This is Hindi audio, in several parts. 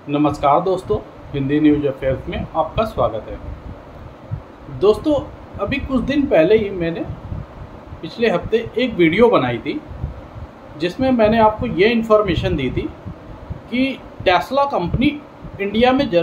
नमस्कार दोस्तों, हिंदी न्यूज अफेयर्स में आपका स्वागत है। दोस्तों, अभी कुछ दिन पहले ही मैंने पिछले हफ्ते एक वीडियो बनाई थी जिसमें मैंने आपको ये इन्फॉर्मेशन दी थी कि टेस्ला कंपनी इंडिया में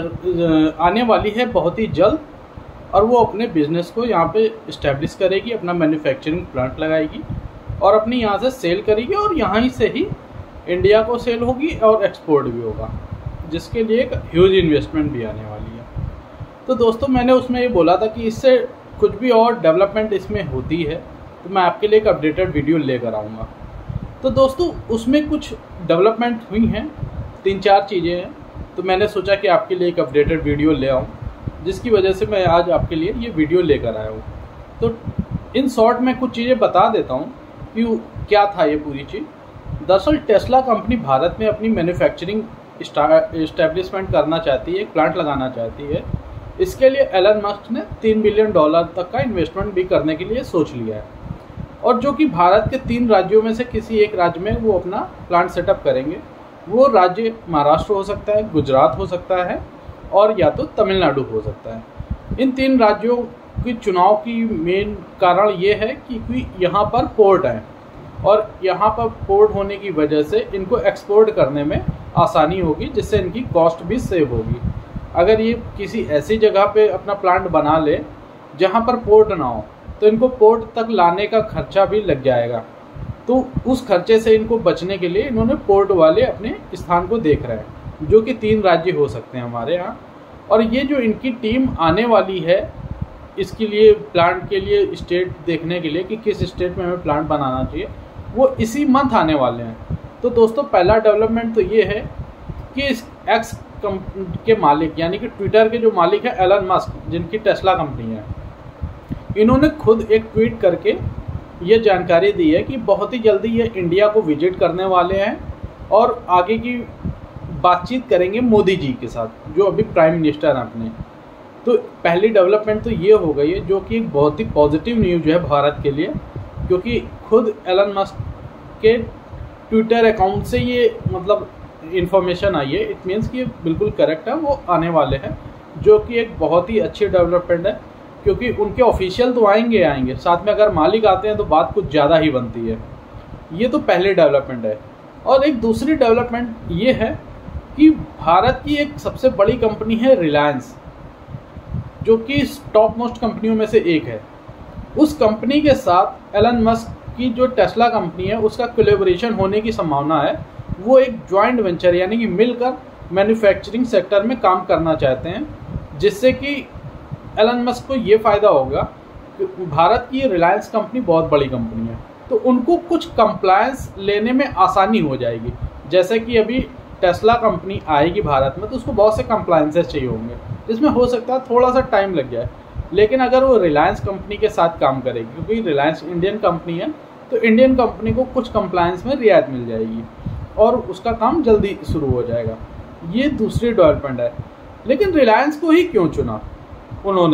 आने वाली है बहुत ही जल्द और वो अपने बिजनेस को यहाँ पे इस्टेब्लिश करेगी, अपना मैन्युफैक्चरिंग प्लांट लगाएगी और अपनी यहाँ से सेल करेगी और यहाँ ही से ही इंडिया को सेल होगी और एक्सपोर्ट भी होगा, जिसके लिए एक ह्यूज इन्वेस्टमेंट भी आने वाली है। तो दोस्तों, मैंने उसमें ये बोला था कि इससे कुछ भी और डेवलपमेंट इसमें होती है तो मैं आपके लिए एक अपडेटेड वीडियो लेकर आऊँगा। तो दोस्तों, उसमें कुछ डेवलपमेंट हुई हैं, 3-4 चीज़ें हैं, तो मैंने सोचा कि आपके लिए एक अपडेटेड वीडियो ले आऊँ, जिसकी वजह से मैं आज आपके लिए ये वीडियो लेकर आया हूँ। तो इन शॉर्ट में कुछ चीज़ें बता देता हूँ कि क्या था ये पूरी चीज़। दरअसल टेस्ला कंपनी भारत में अपनी मैन्युफैक्चरिंग इस्टेब्लिशमेंट करना चाहती है, एक प्लांट लगाना चाहती है। इसके लिए एलन मस्क ने $3 बिलियन तक का इन्वेस्टमेंट भी करने के लिए सोच लिया है, और जो कि भारत के 3 राज्यों में से किसी एक राज्य में वो अपना प्लांट सेटअप करेंगे। वो राज्य महाराष्ट्र हो सकता है, गुजरात हो सकता है और या तो तमिलनाडु हो सकता है। इन 3 राज्यों की चुनाव की मेन कारण ये है कि यहाँ पर पोर्ट है और यहाँ पर पोर्ट होने की वजह से इनको एक्सपोर्ट करने में आसानी होगी, जिससे इनकी कॉस्ट भी सेव होगी। अगर ये किसी ऐसी जगह पे अपना प्लांट बना ले जहाँ पर पोर्ट ना हो तो इनको पोर्ट तक लाने का खर्चा भी लग जाएगा। तो उस खर्चे से इनको बचने के लिए इन्होंने पोर्ट वाले अपने स्थान को देख रहे हैं, जो कि 3 राज्य हो सकते हैं हमारे यहाँ। और ये जो इनकी टीम आने वाली है इसके लिए, प्लांट के लिए स्टेट देखने के लिए कि किस स्टेट में हमें प्लांट बनाना चाहिए, वो इसी मंथ आने वाले हैं। तो दोस्तों, पहला डेवलपमेंट तो ये है कि इस एक्स के मालिक यानी कि ट्विटर के जो मालिक है एलन मस्क, जिनकी टेस्ला कंपनी है, इन्होंने खुद एक ट्वीट करके ये जानकारी दी है कि बहुत ही जल्दी ये इंडिया को विजिट करने वाले हैं और आगे की बातचीत करेंगे मोदी जी के साथ, जो अभी प्राइम मिनिस्टर हैं अपने। तो पहली डेवलपमेंट तो ये हो गई है, जो कि एक बहुत ही पॉजिटिव न्यूज है भारत के लिए, क्योंकि खुद एलन मस्क के ट्विटर अकाउंट से ये इन्फॉर्मेशन आई है। इट मीन्स कि ये बिल्कुल करेक्ट है, वो आने वाले हैं, जो कि एक बहुत ही अच्छी डेवलपमेंट है, क्योंकि उनके ऑफिशियल तो आएंगे, साथ में अगर मालिक आते हैं तो बात कुछ ज़्यादा ही बनती है। ये तो पहली डेवलपमेंट है। और एक दूसरी डेवलपमेंट ये है कि भारत की एक सबसे बड़ी कंपनी है रिलायंस, जो कि टॉप मोस्ट कंपनियों में से एक है। उस कंपनी के साथ एलन मस्क की जो टेस्ला कंपनी है उसका कोलैबोरेशन होने की संभावना है। वो एक जॉइंट वेंचर यानी कि मिलकर मैन्युफैक्चरिंग सेक्टर में काम करना चाहते हैं, जिससे कि एलन मस्क को ये फ़ायदा होगा कि भारत की रिलायंस कंपनी बहुत बड़ी कंपनी है, तो उनको कुछ कंप्लायंस लेने में आसानी हो जाएगी। जैसे कि अभी टेस्ला कंपनी आएगी भारत में तो उसको बहुत से कंप्लायंसेस चाहिए होंगे, जिसमें हो सकता है थोड़ा सा टाइम लग जाए। लेकिन अगर वो रिलायंस कंपनी के साथ काम करेगी, क्योंकि रिलायंस इंडियन कंपनी है, तो इंडियन कंपनी को कुछ कंप्लायंस में रियायत मिल जाएगी और उसका काम जल्दी शुरू हो जाएगा। ये दूसरी डेवलपमेंट है। लेकिन रिलायंस को ही क्यों चुना उन्होंने,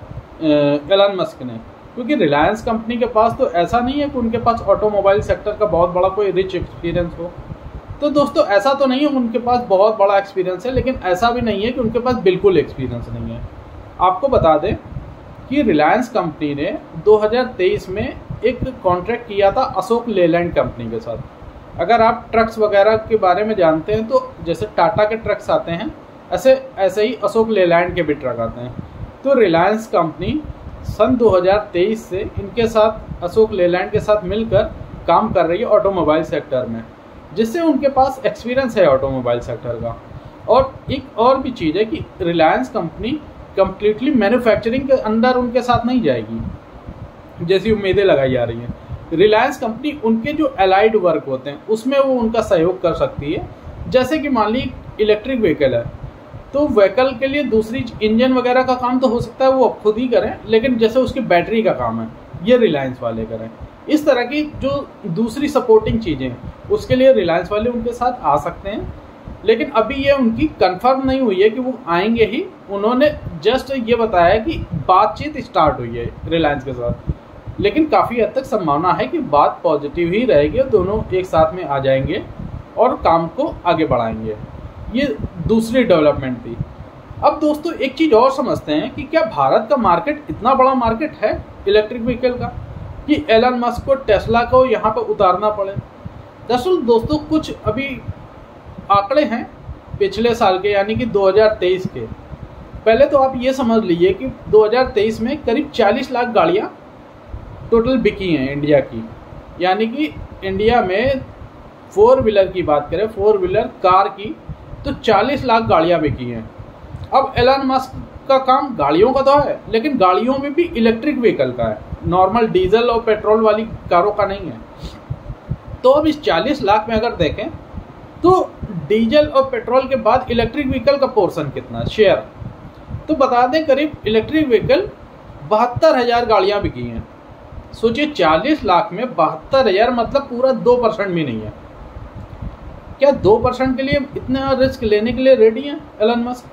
एलन मस्क ने? क्योंकि रिलायंस कंपनी के पास तो ऐसा नहीं है कि उनके पास ऑटोमोबाइल सेक्टर का बहुत बड़ा कोई रिच एक्सपीरियंस हो। तो दोस्तों, ऐसा तो नहीं है उनके पास बहुत बड़ा एक्सपीरियंस है, लेकिन ऐसा भी नहीं है कि उनके पास बिल्कुल एक्सपीरियंस नहीं है। आपको बता दें कि रिलायंस कंपनी ने 2023 में एक कॉन्ट्रैक्ट किया था अशोक लेलैंड कंपनी के साथ। अगर आप ट्रक्स वगैरह के बारे में जानते हैं तो जैसे टाटा के ट्रक्स आते हैं, ऐसे ही अशोक लेलैंड के भी ट्रक आते हैं। तो रिलायंस कंपनी सन 2023 से इनके साथ, अशोक लेलैंड के साथ मिलकर काम कर रही है ऑटोमोबाइल सेक्टर में, जिससे उनके पास एक्सपीरियंस है ऑटोमोबाइल सेक्टर का। और एक और भी चीज़ है कि रिलायंस कंपनी कम्प्लीटली मैन्युफैक्चरिंग के अंदर उनके साथ नहीं जाएगी जैसी उम्मीदें लगाई जा रही हैं। रिलायंस कंपनी उनके जो एलाइड वर्क होते हैं उसमें वो उनका सहयोग कर सकती है। जैसे कि मान ली इलेक्ट्रिक व्हीकल है, तो व्हीकल के लिए दूसरी इंजन वगैरह का काम तो हो सकता है वो खुद ही करें, लेकिन जैसे उसकी बैटरी का काम है ये रिलायंस वाले करें। इस तरह की जो दूसरी सपोर्टिंग चीज़ें उसके लिए रिलायंस वाले उनके साथ आ सकते हैं। लेकिन अभी ये उनकी कंफर्म नहीं हुई है कि वो आएंगे ही। उन्होंने जस्ट ये बताया कि बातचीत स्टार्ट हुई है रिलायंस के साथ, लेकिन काफ़ी हद तक संभावना है कि बात पॉजिटिव ही रहेगी और दोनों एक साथ में आ जाएंगे और काम को आगे बढ़ाएंगे। ये दूसरी डेवलपमेंट थी। अब दोस्तों एक चीज़ और समझते हैं कि क्या भारत का मार्केट इतना बड़ा मार्केट है इलेक्ट्रिक व्हीकल का कि एलन मस्क को टेस्ला को यहाँ पर उतारना पड़े। दरअसल दोस्तों कुछ अभी आंकड़े हैं पिछले साल के, यानी कि 2023 के। पहले तो आप ये समझ लीजिए कि 2023 में करीब 40 लाख गाड़ियाँ टोटल बिकी हैं इंडिया की, यानी कि इंडिया में 4 व्हीलर की बात करें, 4 व्हीलर कार की, तो 40 लाख गाड़ियाँ बिकी हैं। अब एलन मस्क का काम गाड़ियों का तो है, लेकिन गाड़ियों में भी इलेक्ट्रिक व्हीकल का है, नॉर्मल डीजल और पेट्रोल वाली कारों का नहीं है। तो अब इस 40 लाख में अगर देखें तो डीजल और पेट्रोल के बाद इलेक्ट्रिक व्हीकल का पोर्शन कितना है, शेयर, तो बता दें करीब इलेक्ट्रिक व्हीकल 72,000 गाड़ियाँ बिकी हैं। सोचिए 40 लाख में 72,000 मतलब पूरा 2% भी नहीं है। क्या 2% के लिए इतना रिस्क लेने के लिए रेडी हैं एलन मस्क?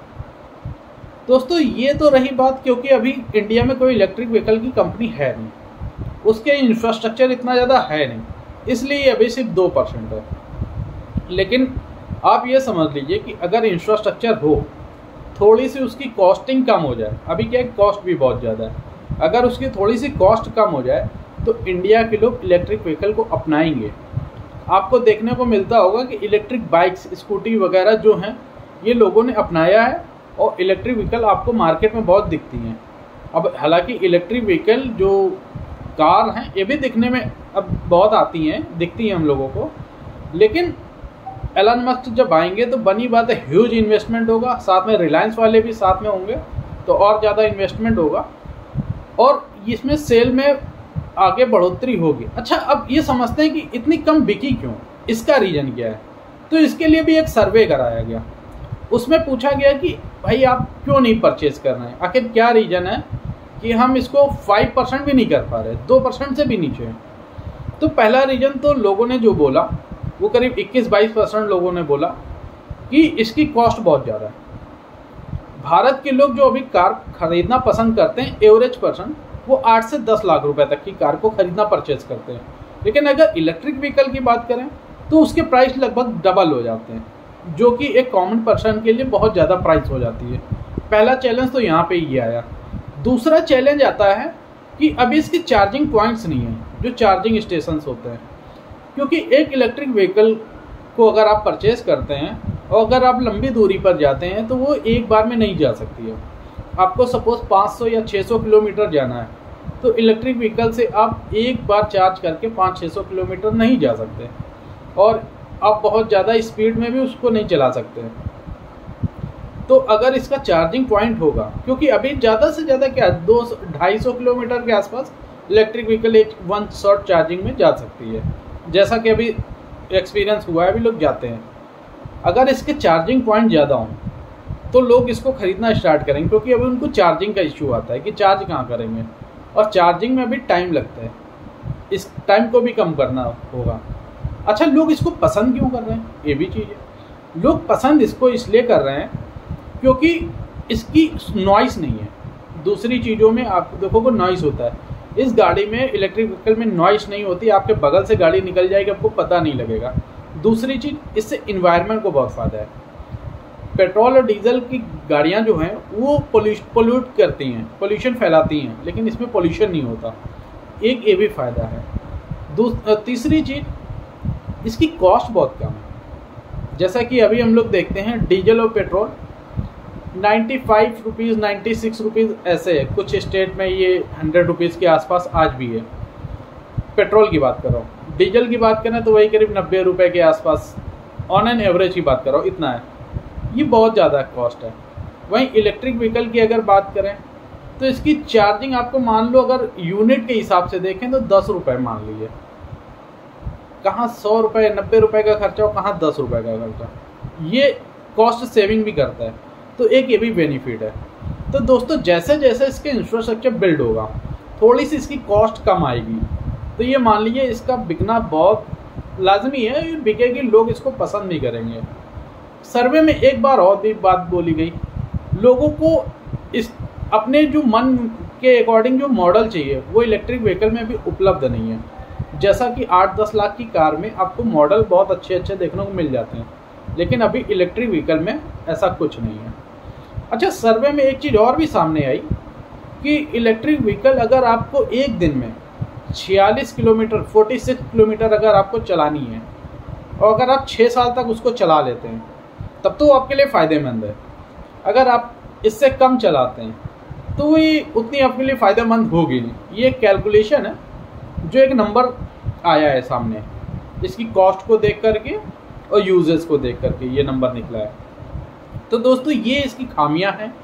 दोस्तों ये तो रही बात, क्योंकि अभी इंडिया में कोई इलेक्ट्रिक व्हीकल की कंपनी है नहीं, उसके इंफ्रास्ट्रक्चर इतना ज़्यादा है नहीं, इसलिए अभी सिर्फ 2% है। लेकिन आप ये समझ लीजिए कि अगर इंफ्रास्ट्रक्चर हो, थोड़ी सी उसकी कॉस्टिंग कम हो जाए, अभी क्या कॉस्ट भी बहुत ज़्यादा है, अगर उसकी थोड़ी सी कॉस्ट कम हो जाए तो इंडिया के लोग इलेक्ट्रिक व्हीकल को अपनाएंगे। आपको देखने को मिलता होगा कि इलेक्ट्रिक बाइक्स, स्कूटी वगैरह जो हैं ये लोगों ने अपनाया है और इलेक्ट्रिक व्हीकल आपको मार्केट में बहुत दिखती हैं। अब हालांकि इलेक्ट्रिक व्हीकल जो कार हैं ये भी दिखने में अब बहुत आती हैं, दिखती हैं हम लोगों को, लेकिन एलन मस्क जब आएंगे तो बनी बात है ह्यूज इन्वेस्टमेंट होगा, साथ में रिलायंस वाले भी साथ में होंगे तो और ज़्यादा इन्वेस्टमेंट होगा और इसमें सेल में आगे बढ़ोतरी होगी। अच्छा, अब ये समझते हैं कि इतनी कम बिकी क्यों, इसका रीज़न क्या है? तो इसके लिए भी एक सर्वे कराया गया, उसमें पूछा गया कि भाई आप क्यों नहीं परचेज कर रहे हैं, आखिर क्या रीज़न है कि हम इसको 5% भी नहीं कर पा रहे, 2% से भी नीचे है। तो पहला रीज़न तो लोगों ने जो बोला वो करीब 21-22% लोगों ने बोला कि इसकी कॉस्ट बहुत ज़्यादा है। भारत के लोग जो अभी कार खरीदना पसंद करते हैं, एवरेज पर्सन, वो 8 से 10 लाख रुपए तक की कार को खरीदना परचेज करते हैं। लेकिन अगर इलेक्ट्रिक व्हीकल की बात करें तो उसके प्राइस लगभग डबल हो जाते हैं, जो कि एक कॉमन पर्सन के लिए बहुत ज़्यादा प्राइस हो जाती है। पहला चैलेंज तो यहाँ पे ये आया। दूसरा चैलेंज आता है कि अभी इसके चार्जिंग पॉइंट्स नहीं हैं, जो चार्जिंग स्टेशंस होते हैं, क्योंकि एक इलेक्ट्रिक व्हीकल को अगर आप परचेज करते हैं और अगर आप लंबी दूरी पर जाते हैं तो वो एक बार में नहीं जा सकती है। आपको सपोज 500 या 600 किलोमीटर जाना है तो इलेक्ट्रिक व्हीकल से आप एक बार चार्ज करके 500-600 किलोमीटर नहीं जा सकते और आप बहुत ज़्यादा स्पीड में भी उसको नहीं चला सकते। तो अगर इसका चार्जिंग पॉइंट होगा, क्योंकि अभी ज़्यादा से ज़्यादा क्या 200-250 किलोमीटर के आसपास इलेक्ट्रिक व्हीकल एक वन शॉट चार्जिंग में जा सकती है, जैसा कि अभी एक्सपीरियंस हुआ है, अभी लोग जाते हैं। अगर इसके चार्जिंग पॉइंट ज़्यादा हों तो लोग इसको ख़रीदना स्टार्ट करेंगे, क्योंकि अभी उनको चार्जिंग का इशू आता है कि चार्ज कहाँ करेंगे, और चार्जिंग में भी टाइम लगता है, इस टाइम को भी कम करना होगा। अच्छा, लोग इसको पसंद क्यों कर रहे हैं, ये भी चीज़ है। लोग पसंद इसको इसलिए कर रहे हैं क्योंकि इसकी नॉइस नहीं है। दूसरी चीज़ों में आप देखोगे नॉइस होता है, इस गाड़ी में इलेक्ट्रिक व्हीकल में नॉइस नहीं होती, आपके बगल से गाड़ी निकल जाएगी आपको पता नहीं लगेगा। दूसरी चीज़, इससे इन्वायरमेंट को बहुत फ़ायदा है। पेट्रोल और डीजल की गाड़ियाँ जो हैं वो पोल्यूट करती हैं, पोल्यूशन फैलाती हैं, लेकिन इसमें पोल्यूशन नहीं होता, एक ये भी फ़ायदा है। तीसरी चीज़, इसकी कॉस्ट बहुत कम है। जैसा कि अभी हम लोग देखते हैं डीजल और पेट्रोल 95 रुपीज़, 96 रुपीज़ ऐसे है, कुछ स्टेट में ये 100 रुपीज़ के आसपास आज भी है। पेट्रोल की बात कर रहा हूँ, डीजल की बात करें तो वही करीब 90 रुपये के आसपास, ऑन एन एवरेज की बात कर रहा हूँ, इतना है। ये बहुत ज़्यादा कॉस्ट है। वहीं इलेक्ट्रिक व्हीकल की अगर बात करें तो इसकी चार्जिंग आपको मान लो अगर यूनिट के हिसाब से देखें तो 10 रुपये मान लीजिए, कहाँ 100 रुपये 90 रुपये का खर्चा हो, कहाँ 10 रुपये का खर्चा, ये कॉस्ट सेविंग भी करता है, तो एक ये भी बेनिफिट है। तो दोस्तों जैसे जैसे इसके इंफ्रास्ट्रक्चर बिल्ड होगा थोड़ी सी इसकी कॉस्ट कम आएगी, तो ये मान लीजिए इसका बिकना बहुत लाजमी है, ये बिकेगी, लोग इसको पसंद भी करेंगे। सर्वे में एक बार और भी बात बोली गई, लोगों को इस अपने जो मन के अकॉर्डिंग जो मॉडल चाहिए वो इलेक्ट्रिक व्हीकल में भी उपलब्ध नहीं है। जैसा कि 8-10 लाख की कार में आपको मॉडल बहुत अच्छे अच्छे देखने को मिल जाते हैं, लेकिन अभी इलेक्ट्रिक व्हीकल में ऐसा कुछ नहीं है। अच्छा, सर्वे में एक चीज़ और भी सामने आई कि इलेक्ट्रिक व्हीकल अगर आपको एक दिन में 46 किलोमीटर 46 किलोमीटर अगर आपको चलानी है और अगर आप 6 साल तक उसको चला लेते हैं तब तो आपके लिए फ़ायदेमंद है। अगर आप इससे कम चलाते हैं तो ये उतनी आपके लिए फ़ायदेमंद होगी नहीं। ये कैलकुलेशन है जो एक नंबर आया है सामने, इसकी कॉस्ट को देख करके और यूजेस को देख करके ये नंबर निकला है। तो दोस्तों ये इसकी खामियां हैं,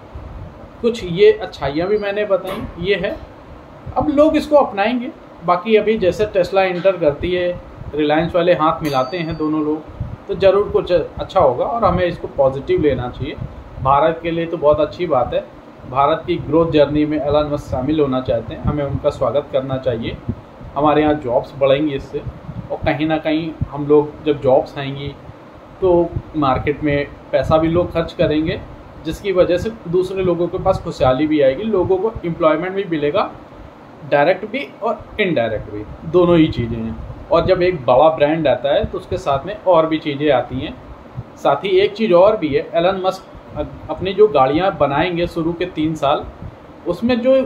कुछ ये अच्छाइयाँ भी मैंने बताई, ये है। अब लोग इसको अपनाएंगे। बाकी अभी जैसे टेस्ला इंटर करती है, रिलायंस वाले हाथ मिलाते हैं दोनों लोग, तो ज़रूर कुछ अच्छा होगा और हमें इसको पॉजिटिव लेना चाहिए। भारत के लिए तो बहुत अच्छी बात है। भारत की ग्रोथ जर्नी में एलन मस्क शामिल होना चाहते हैं, हमें उनका स्वागत करना चाहिए। हमारे यहाँ जॉब्स बढ़ेंगी इससे, और कहीं ना कहीं हम लोग जब जॉब्स आएंगी तो मार्केट में पैसा भी लोग खर्च करेंगे, जिसकी वजह से दूसरे लोगों के पास खुशहाली भी आएगी, लोगों को एम्प्लॉयमेंट भी मिलेगा, डायरेक्ट भी और इनडायरेक्ट भी, दोनों ही चीज़ें हैं। और जब एक बड़ा ब्रांड आता है तो उसके साथ में और भी चीज़ें आती हैं। साथ ही एक चीज़ और भी है, एलन मस्क अपनी जो गाड़ियाँ बनाएंगे शुरू के 3 साल, उसमें जो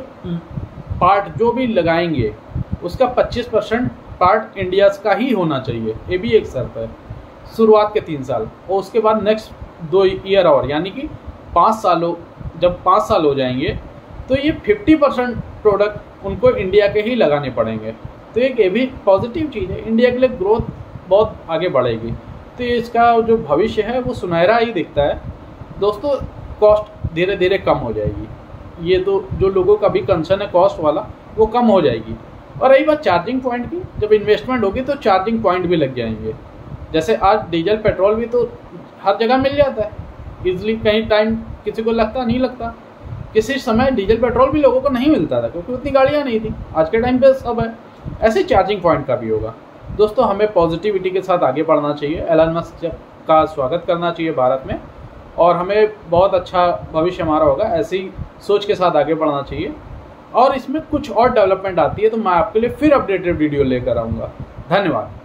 पार्ट जो भी लगाएंगे उसका 25% पार्ट इंडिया का ही होना चाहिए। ये भी एक शर्त है शुरुआत के 3 साल, और उसके बाद नेक्स्ट 2 ईयर और, यानी कि 5 सालों, जब 5 साल हो जाएंगे तो ये 50% प्रोडक्ट उनको इंडिया के ही लगाने पड़ेंगे। तो एक ये भी पॉजिटिव चीज़ है, इंडिया के लिए ग्रोथ बहुत आगे बढ़ेगी। तो इसका जो भविष्य है वो सुनहरा ही दिखता है। दोस्तों कॉस्ट धीरे धीरे कम हो जाएगी, ये तो जो लोगों का भी कंसर्न है कॉस्ट वाला, वो कम हो जाएगी। और रही बात चार्जिंग पॉइंट की, जब इन्वेस्टमेंट होगी तो चार्जिंग पॉइंट भी लग जाएंगे। जैसे आज डीजल पेट्रोल भी तो हर जगह मिल जाता है ईजिली, कहीं टाइम किसी को लगता नहीं लगता। किसी समय डीजल पेट्रोल भी लोगों को नहीं मिलता था क्योंकि उतनी गाड़ियाँ नहीं थी, आज के टाइम पे सब है। ऐसे चार्जिंग पॉइंट का भी होगा। दोस्तों हमें पॉजिटिविटी के साथ आगे बढ़ना चाहिए, एलन मस्क का स्वागत करना चाहिए भारत में, और हमें बहुत अच्छा भविष्य हमारा होगा। ऐसी सोच के साथ आगे बढ़ना चाहिए। और इसमें कुछ और डेवलपमेंट आती है तो मैं आपके लिए फिर अपडेटेड वीडियो लेकर आऊँगा। धन्यवाद।